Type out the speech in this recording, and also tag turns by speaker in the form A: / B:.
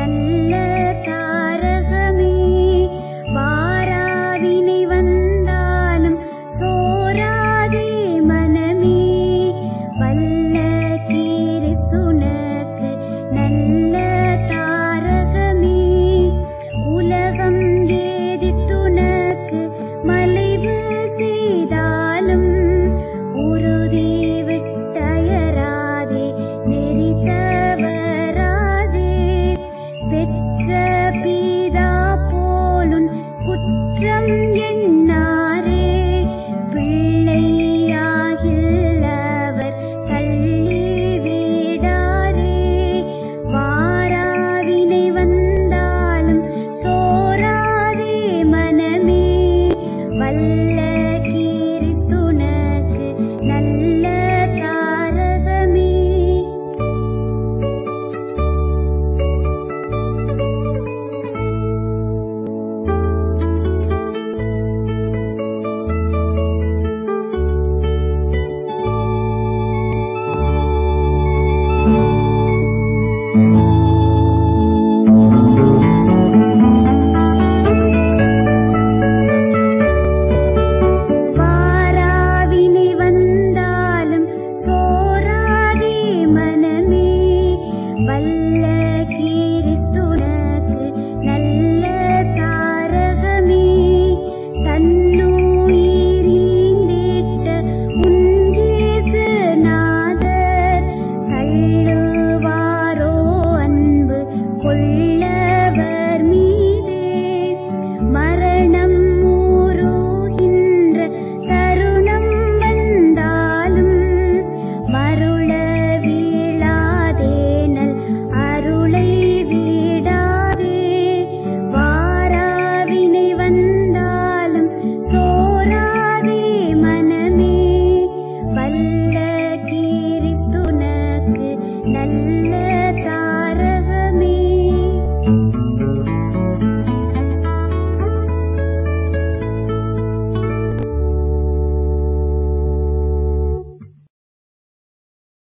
A: நல்ல தாரகமே. வாராவினை வந்தாலும் சோராதே மனமே. வல்ல கிறிஸ்துனக்கு நல்ல தாரகமே. உலகம் ஏதித்துனக்கு மலைவு செய்தாலும் உறுதி விட்டயராதே நெறி தவறாதே. பெற்ற பிதா போலுன் குற்றம் எண்ணாரே. பிள்ளையாகில் அவர் தள்ளி விடாரே. வாராவினை வந்தாலும் சோராதே மனமே. வல்ல கிறிஸ்துனக்கு நல்ல தாரகமே. வாராவினை வந்தாலும் சோராதே மனமே. வல்ல கிறிஸ்துனக்கு நல்ல தாரகமே. தன்னுயிரீந்திட்ட உன் இயேசுநாதர் தள்ளுவாரோ அன்பு கொள்ளவர் மீதே. மரணம் ஊறுகின்ற தருணம் வந்தாலும் மருள வீழாதேனல் அருளை விடாதே. வாராவினை வந்தாலும் சோராதே மனமே. வல்ல கிறிஸ்துனக்கு நல்ல